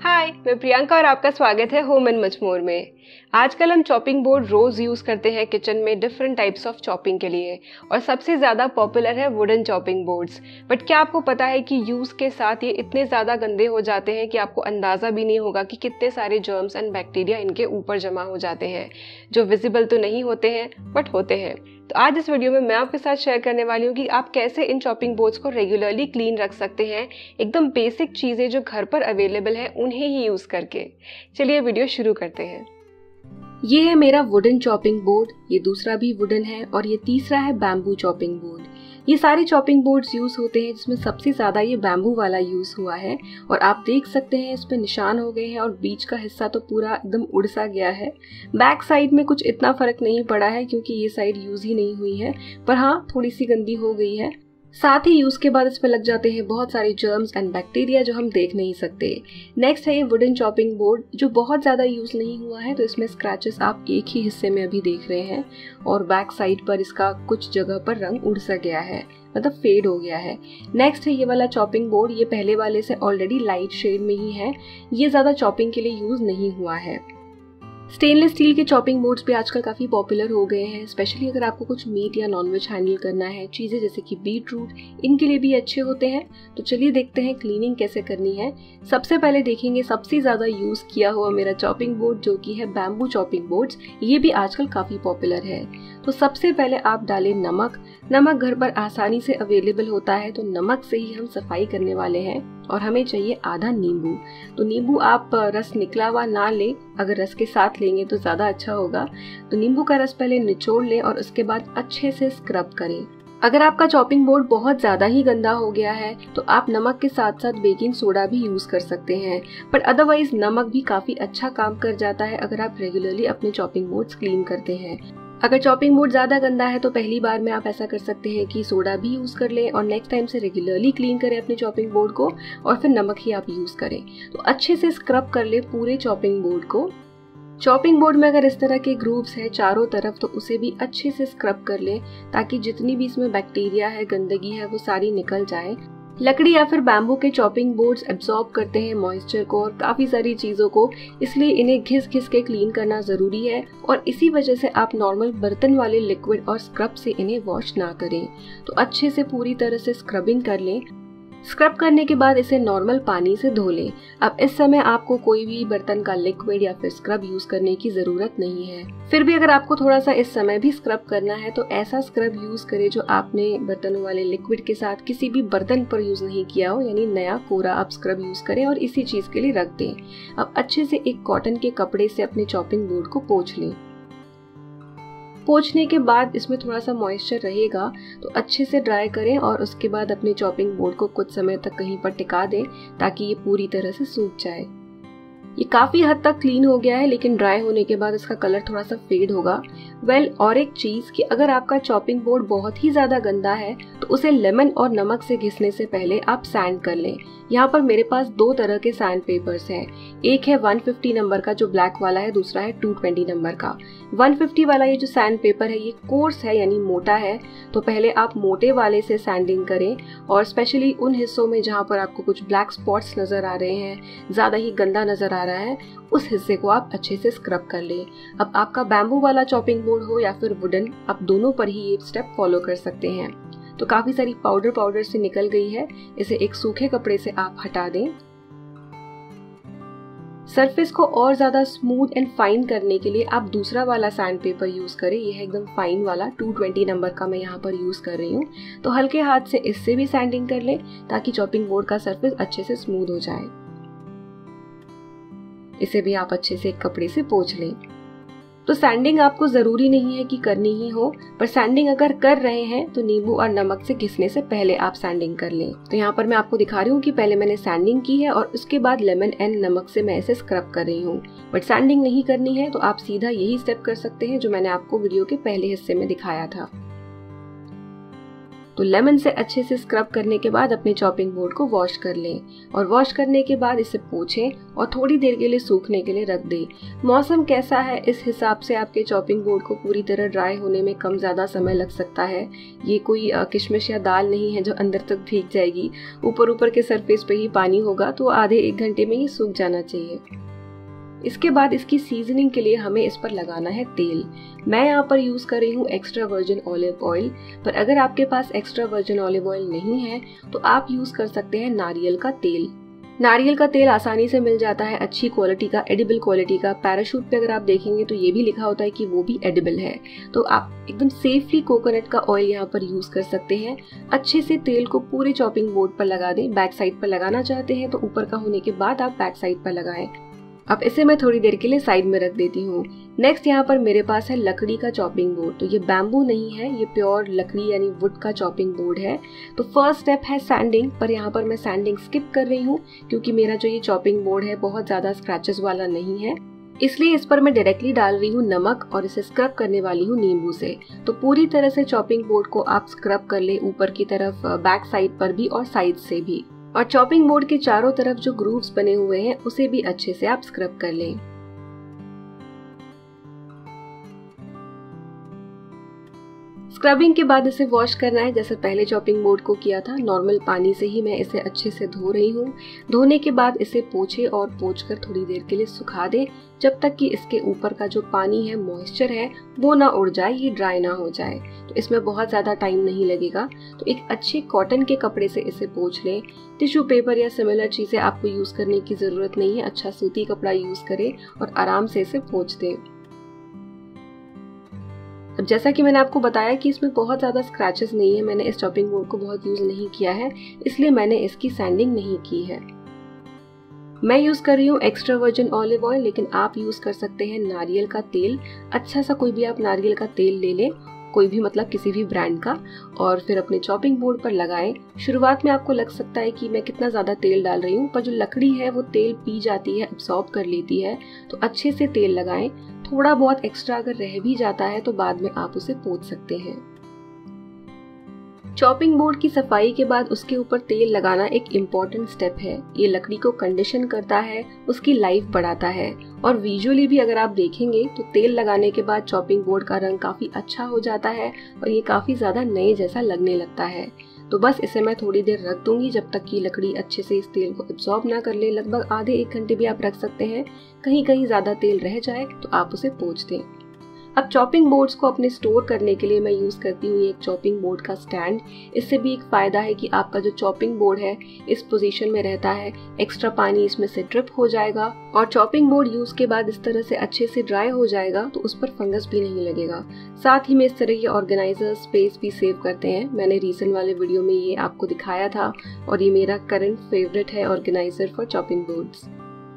हाय, मैं प्रियंका और आपका स्वागत है होम एंड मच मोर में। आजकल हम चॉपिंग बोर्ड रोज यूज करते हैं किचन में डिफरेंट टाइप्स ऑफ चॉपिंग के लिए और सबसे ज़्यादा पॉपुलर है वुडन चॉपिंग बोर्ड्स। बट क्या आपको पता है कि यूज़ के साथ ये इतने ज़्यादा गंदे हो जाते हैं कि आपको अंदाज़ा भी नहीं होगा कि कितने सारे जर्म्स एंड बैक्टीरिया इनके ऊपर जमा हो जाते हैं, जो विजिबल तो नहीं होते हैं बट होते हैं। तो आज इस वीडियो में मैं आपके साथ शेयर करने वाली हूँ कि आप कैसे इन चॉपिंग बोर्ड्स को रेगुलरली क्लीन रख सकते हैं, एकदम बेसिक चीज़ें जो घर पर अवेलेबल है उन्हें ही यूज़ करके। चलिए वीडियो शुरू करते हैं। ये है मेरा वुडन चॉपिंग बोर्ड, ये दूसरा भी वुडन है और ये तीसरा है बैम्बू चॉपिंग बोर्ड। ये सारे चॉपिंग बोर्ड्स यूज होते हैं जिसमें सबसे ज्यादा ये बैम्बू वाला यूज हुआ है और आप देख सकते हैं इस पे निशान हो गए हैं और बीच का हिस्सा तो पूरा एकदम उड़ सा गया है। बैक साइड में कुछ इतना फर्क नहीं पड़ा है क्योंकि ये साइड यूज ही नहीं हुई है, पर हाँ थोड़ी सी गंदी हो गई है। साथ ही यूज के बाद इसमें लग जाते हैं बहुत सारे जर्म्स एंड बैक्टीरिया जो हम देख नहीं सकते। नेक्स्ट है ये वुडन चॉपिंग बोर्ड जो बहुत ज्यादा यूज नहीं हुआ है, तो इसमें स्क्रैचेस आप एक ही हिस्से में अभी देख रहे हैं और बैक साइड पर इसका कुछ जगह पर रंग उड़ सा गया है, मतलब फेड हो गया है। नेक्स्ट है ये वाला चॉपिंग बोर्ड, ये पहले वाले से ऑलरेडी लाइट शेड में ही है, ये ज्यादा चॉपिंग के लिए यूज नहीं हुआ है। स्टेनलेस स्टील के चॉपिंग बोर्ड्स भी आजकल काफ़ी पॉपुलर हो गए हैं, स्पेशली अगर आपको कुछ मीट या नॉनवेज हैंडल करना है, चीज़ें जैसे कि बीट रूट, इनके लिए भी अच्छे होते हैं। तो चलिए देखते हैं क्लीनिंग कैसे करनी है। सबसे पहले देखेंगे सबसे ज़्यादा यूज़ किया हुआ मेरा चॉपिंग बोर्ड जो कि है बैम्बू चॉपिंग बोर्ड्स। ये भी आजकल काफ़ी पॉपुलर है। तो सबसे पहले आप डालें नमक। नमक घर पर आसानी से अवेलेबल होता है, तो नमक से ही हम सफाई करने वाले हैं। और हमें चाहिए आधा नींबू। तो नींबू आप रस निकला हुआ ना लें, अगर रस के साथ लेंगे तो ज़्यादा अच्छा होगा। तो नींबू का रस पहले निचोड़ लें और उसके बाद अच्छे से स्क्रब करें। अगर आपका चॉपिंग बोर्ड बहुत ज़्यादा ही गंदा हो गया है तो आप नमक के साथ साथ बेकिंग सोडा भी यूज़ कर सकते हैं, पर अदरवाइज नमक भी काफ़ी अच्छा काम कर जाता है अगर आप रेगुलरली अपने चॉपिंग बोर्ड्स क्लीन करते हैं। अगर चॉपिंग बोर्ड ज़्यादा गंदा है तो पहली बार में आप ऐसा कर सकते हैं कि सोडा भी यूज़ कर लें और नेक्स्ट टाइम से रेगुलरली क्लीन करें अपने चॉपिंग बोर्ड को और फिर नमक ही आप यूज़ करें। तो अच्छे से स्क्रब कर लें पूरे चॉपिंग बोर्ड को। चॉपिंग बोर्ड में अगर इस तरह के ग्रूव्स है चारों तरफ तो उसे भी अच्छे से स्क्रब कर लें ताकि जितनी भी इसमें बैक्टीरिया है, गंदगी है, वो सारी निकल जाए। लकड़ी या फिर बैम्बू के चॉपिंग बोर्ड्स एब्जॉर्ब करते हैं मॉइस्चर को और काफ़ी सारी चीज़ों को, इसलिए इन्हें घिस घिस के क्लीन करना ज़रूरी है और इसी वजह से आप नॉर्मल बर्तन वाले लिक्विड और स्क्रब से इन्हें वॉश ना करें। तो अच्छे से पूरी तरह से स्क्रबिंग कर लें। स्क्रब करने के बाद इसे नॉर्मल पानी से धो लें। अब इस समय आपको कोई भी बर्तन का लिक्विड या फिर स्क्रब यूज करने की जरूरत नहीं है। फिर भी अगर आपको थोड़ा सा इस समय भी स्क्रब करना है तो ऐसा स्क्रब यूज करें जो आपने बर्तनों वाले लिक्विड के साथ किसी भी बर्तन पर यूज नहीं किया हो, यानी नया कोरा आप स्क्रब यूज करें और इसी चीज के लिए रख दें। अब अच्छे से एक कॉटन के कपड़े से अपने चॉपिंग बोर्ड को पोंछ लें। पोंछने के बाद इसमें थोड़ा सा मॉइस्चर रहेगा तो अच्छे से ड्राई करें और उसके बाद अपने चॉपिंग बोर्ड को कुछ समय तक कहीं पर टिका दें ताकि ये पूरी तरह से सूख जाए। ये काफ़ी हद तक क्लीन हो गया है, लेकिन ड्राई होने के बाद इसका कलर थोड़ा सा फेड होगा। और एक चीज़ कि अगर आपका चॉपिंग बोर्ड बहुत ही ज़्यादा गंदा है तो उसे लेमन और नमक से घिसने से पहले आप सैंड कर लें। यहाँ पर मेरे पास दो तरह के सैंड पेपर्स हैं, एक है 150 नंबर का जो ब्लैक वाला है, दूसरा है 220 नंबर का। 150 वाला ये जो सैंड पेपर है ये कोर्स है यानी मोटा है, तो पहले आप मोटे वाले से सैंडिंग करें और स्पेशली उन हिस्सों में जहाँ पर आपको कुछ ब्लैक स्पॉट्स नज़र आ रहे हैं, ज़्यादा ही गंदा नज़र आ रहा है, उस हिस्से को आप अच्छे से स्क्रब कर लें। अब आपका बैम्बू वाला चॉपिंग बोर्ड हो या फिर वुडन, आप दोनों पर ही ये स्टेप फॉलो कर सकते हैं। तो काफ़ी सारी पाउडर से निकल गई है, इसे एक सूखे कपड़े से आप हटा दें। सरफेस को और ज़्यादा स्मूथ एंड फाइन करने के लिए आप दूसरा वाला सैंड पेपर यूज़ करें। यह है एकदम फाइन वाला 220 नंबर का मैं यहाँ पर यूज़ कर रही हूँ। तो हल्के हाथ से इससे भी सैंडिंग कर लें ताकि चॉपिंग बोर्ड का सरफेस अच्छे से स्मूथ हो जाए। इसे भी आप अच्छे से एक कपड़े से पोंछ लें। तो सैंडिंग आपको ज़रूरी नहीं है कि करनी ही हो, पर सैंडिंग अगर कर रहे हैं तो नींबू और नमक से घिसने से पहले आप सैंडिंग कर लें। तो यहाँ पर मैं आपको दिखा रही हूँ कि पहले मैंने सैंडिंग की है और उसके बाद लेमन एंड नमक से मैं इसे स्क्रब कर रही हूँ। बट सैंडिंग नहीं करनी है तो आप सीधा यही स्टेप कर सकते हैं जो मैंने आपको वीडियो के पहले हिस्से में दिखाया था। तो लेमन से अच्छे से स्क्रब करने के बाद अपने चॉपिंग बोर्ड को वॉश कर लें और वॉश करने के बाद इसे पोंछें और थोड़ी देर के लिए सूखने के लिए रख दें। मौसम कैसा है इस हिसाब से आपके चॉपिंग बोर्ड को पूरी तरह ड्राई होने में कम ज़्यादा समय लग सकता है। ये कोई किशमिश या दाल नहीं है जो अंदर तक भीग जाएगी, ऊपर के सरफेस पे ही पानी होगा, तो आधे 1 घंटे में ये सूख जाना चाहिए। इसके बाद इसकी सीजनिंग के लिए हमें इस पर लगाना है तेल। मैं यहाँ पर यूज़ कर रही हूँ एक्स्ट्रा वर्जिन ऑलिव ऑयल, पर अगर आपके पास एक्स्ट्रा वर्जिन ऑलिव ऑयल नहीं है तो आप यूज़ कर सकते हैं नारियल का तेल। नारियल का तेल आसानी से मिल जाता है, अच्छी क्वालिटी का, एडिबल क्वालिटी का। पैराशूट पे अगर आप देखेंगे तो ये भी लिखा होता है कि वो भी एडिबल है, तो आप एकदम सेफली कोकोनट का ऑयल यहाँ पर यूज़ कर सकते हैं। अच्छे से तेल को पूरे चॉपिंग बोर्ड पर लगा दें। बैक साइड पर लगाना चाहते हैं तो ऊपर का होने के बाद आप बैक साइड पर लगाएं। अब इसे मैं थोड़ी देर के लिए साइड में रख देती हूँ। नेक्स्ट यहाँ पर मेरे पास है लकड़ी का चॉपिंग बोर्ड। तो ये बैम्बू नहीं है, ये प्योर लकड़ी यानी वुड का चॉपिंग बोर्ड है। तो फर्स्ट स्टेप है सैंडिंग, पर यहाँ पर मैं सैंडिंग स्किप कर रही हूँ क्योंकि मेरा जो ये चॉपिंग बोर्ड है बहुत ज़्यादा स्क्रैचेस वाला नहीं है, इसलिए इस पर मैं डायरेक्टली डाल रही हूँ नमक और इसे स्क्रब करने वाली हूँ नींबू से। तो पूरी तरह से चॉपिंग बोर्ड को आप स्क्रब कर ले, ऊपर की तरफ, बैक साइड पर भी और साइड से भी। और चॉपिंग बोर्ड के चारों तरफ जो ग्रूव्स बने हुए हैं उसे भी अच्छे से आप स्क्रब कर लें। स्क्रबिंग के बाद इसे वॉश करना है जैसे पहले चॉपिंग बोर्ड को किया था। नॉर्मल पानी से ही मैं इसे अच्छे से धो रही हूँ। धोने के बाद इसे पोंछे और पोंछकर थोड़ी देर के लिए सुखा दे, जब तक कि इसके ऊपर का जो पानी है, मॉइस्चर है, वो ना उड़ जाए, ये ड्राई ना हो जाए। तो इसमें बहुत ज़्यादा टाइम नहीं लगेगा। तो एक अच्छे कॉटन के कपड़े से इसे पोंछ लें। टिश्यू पेपर या सिमिलर चीज़ें आपको यूज़ करने की ज़रूरत नहीं है। अच्छा सूती कपड़ा यूज़ करें और आराम से इसे पोंछ दें। अब जैसा कि मैंने आपको बताया कि इसमें बहुत ज़्यादा स्क्रैचेस नहीं है, मैंने इस चॉपिंग बोर्ड को बहुत यूज़ नहीं किया है, इसलिए मैंने इसकी सैंडिंग नहीं की है। मैं यूज़ कर रही हूँ एक्स्ट्रा वर्जिन ऑलिव ऑयल, लेकिन आप यूज़ कर सकते हैं नारियल का तेल। अच्छा सा कोई भी आप नारियल का तेल ले लें, कोई भी, मतलब किसी भी ब्रांड का, और फिर अपने चॉपिंग बोर्ड पर लगाएं। शुरुआत में आपको लग सकता है कि मैं कितना ज़्यादा तेल डाल रही हूँ, पर जो लकड़ी है वो तेल पी जाती है, अब्सॉर्ब कर लेती है। तो अच्छे से तेल लगाएं। थोड़ा बहुत एक्स्ट्रा अगर रह भी जाता है तो बाद में आप उसे पोंछ सकते हैं। चॉपिंग बोर्ड की सफाई के बाद उसके ऊपर तेल लगाना एक इम्पॉर्टेंट स्टेप है। ये लकड़ी को कंडीशन करता है, उसकी लाइफ बढ़ाता है, और विजुअली भी अगर आप देखेंगे तो तेल लगाने के बाद चॉपिंग बोर्ड का रंग काफ़ी अच्छा हो जाता है और ये काफ़ी ज़्यादा नए जैसा लगने लगता है। तो बस इसे मैं थोड़ी देर रख दूंगी जब तक कि लकड़ी अच्छे से इस तेल को एब्जॉर्ब ना कर ले। लगभग आधे 1 घंटे भी आप रख सकते हैं। कहीं कहीं ज़्यादा तेल रह जाए तो आप उसे पोंछ दें। अब चॉपिंग बोर्ड्स को अपने स्टोर करने के लिए मैं यूज़ करती हूँ एक चॉपिंग बोर्ड का स्टैंड। इससे भी एक फ़ायदा है कि आपका जो चॉपिंग बोर्ड है इस पोजीशन में रहता है, एक्स्ट्रा पानी इसमें से ड्रिप हो जाएगा और चॉपिंग बोर्ड यूज़ के बाद इस तरह से अच्छे से ड्राई हो जाएगा, तो उस पर फंगस भी नहीं लगेगा। साथ ही में इस तरह के ऑर्गेनाइजर स्पेस भी सेव करते हैं। मैंने रिसेंट वाले वीडियो में ये आपको दिखाया था और ये मेरा करंट फेवरेट है ऑर्गेनाइजर फॉर चॉपिंग बोर्ड्स।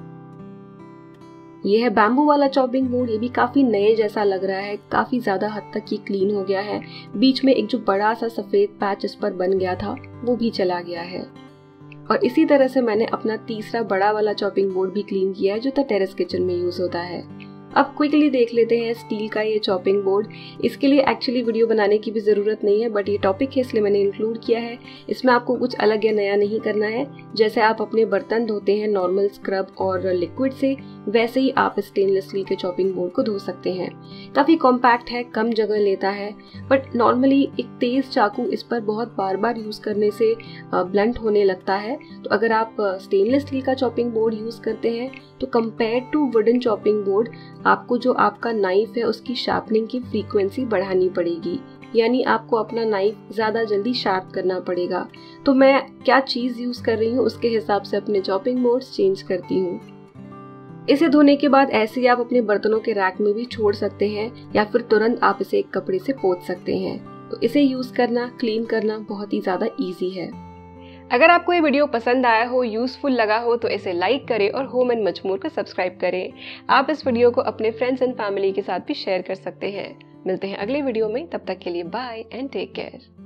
ये है बैम्बू वाला चॉपिंग बोर्ड। ये भी काफ़ी नए जैसा लग रहा है, काफ़ी ज़्यादा हद तक ये क्लीन हो गया है। बीच में एक जो बड़ा सा सफ़ेद पैच इस पर बन गया था वो भी चला गया है। और इसी तरह से मैंने अपना तीसरा बड़ा वाला चॉपिंग बोर्ड भी क्लीन किया है जो द टेरेस किचन में यूज़ होता है। अब क्विकली देख लेते हैं स्टील का ये चॉपिंग बोर्ड। इसके लिए एक्चुअली वीडियो बनाने की भी ज़रूरत नहीं है, बट ये टॉपिक है इसलिए मैंने इंक्लूड किया है। इसमें आपको कुछ अलग या नया नहीं करना है। जैसे आप अपने बर्तन धोते हैं नॉर्मल स्क्रब और लिक्विड से, वैसे ही आप स्टेनलेस स्टील के चॉपिंग बोर्ड को धो सकते हैं। काफ़ी कॉम्पैक्ट है, कम जगह लेता है, बट नॉर्मली एक तेज़ चाकू इस पर बहुत बार बार यूज़ करने से ब्लंट होने लगता है। तो अगर आप स्टेनलेस स्टील का चॉपिंग बोर्ड यूज़ करते हैं तो compare to wooden chopping board आपको जो आपका नाइफ है उसकी शार्पनिंग की फ्रीक्वेंसी बढ़ानी पड़ेगी, यानी आपको अपना नाइफ ज़्यादा जल्दी शार्प करना पड़ेगा। तो मैं क्या चीज़ यूज़ कर रही हूँ उसके हिसाब से अपने चॉपिंग बोर्ड्स चेंज करती हूँ। इसे धोने के बाद ऐसे ही आप अपने बर्तनों के रैक में भी छोड़ सकते हैं या फिर तुरंत आप इसे एक कपड़े से पोंछ सकते हैं। तो इसे यूज़ करना, क्लीन करना बहुत ही ज़्यादा ईजी है। अगर आपको ये वीडियो पसंद आया हो, यूज़फुल लगा हो, तो इसे लाइक करें और होम एंड मच मोर को सब्सक्राइब करें। आप इस वीडियो को अपने फ्रेंड्स एंड फैमिली के साथ भी शेयर कर सकते हैं। मिलते हैं अगले वीडियो में, तब तक के लिए बाय एंड टेक केयर।